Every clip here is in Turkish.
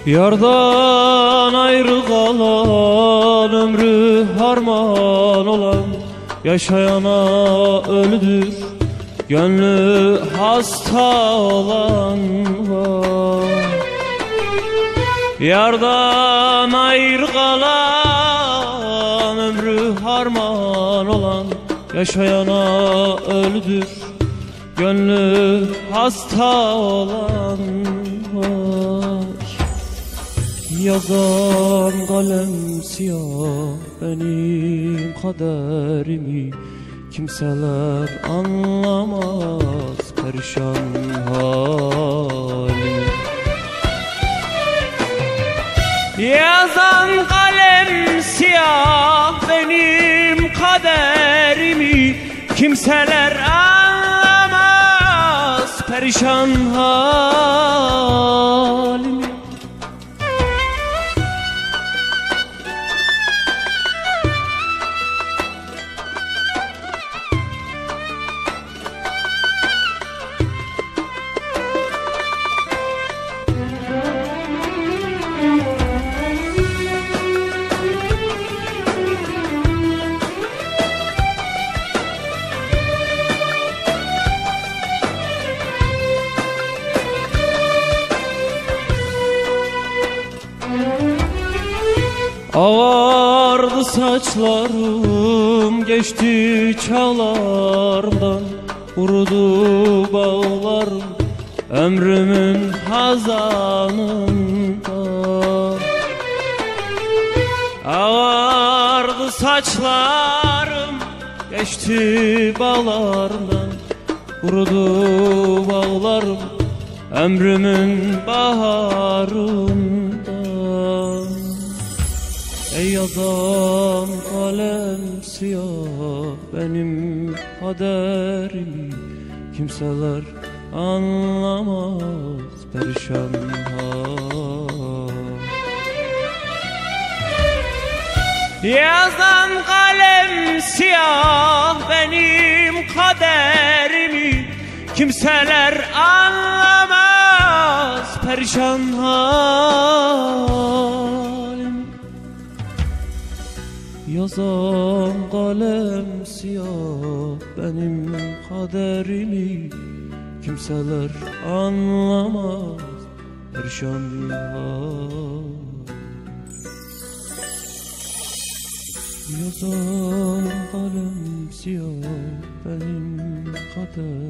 Yardan ayrı kalan, ömrü harman olan, yaşayana ölüdür, gönlü hasta olan var. Yardan ayrı kalan, ömrü harman olan, yaşayana ölüdür, gönlü hasta olan var. Yazan kalem siyah benim kaderimi, kimseler anlamaz perişan halimi. Yazan kalem siyah benim kaderimi, kimseler anlamaz perişan halimi. Ağardı saçlarım, geçti çağlarımdan, kurudu bağlarım ömrümün hazanında. Ağardı saçlarım, geçti bağlarımdan, kurudu bağlarım ömrümün baharında. Ey yazan kalem siyah benim kaderimi, kimseler anlamaz perişan hal. Yazan kalem siyah benim kaderimi, kimseler anlamaz perişan halim. Yazan kalem siyah benim kaderimi, kimseler anlamaz perişan hal. Yazan kalem siyah benim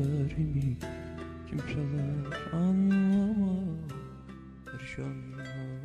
kaderimi, kimseler anlamaz perişan hal.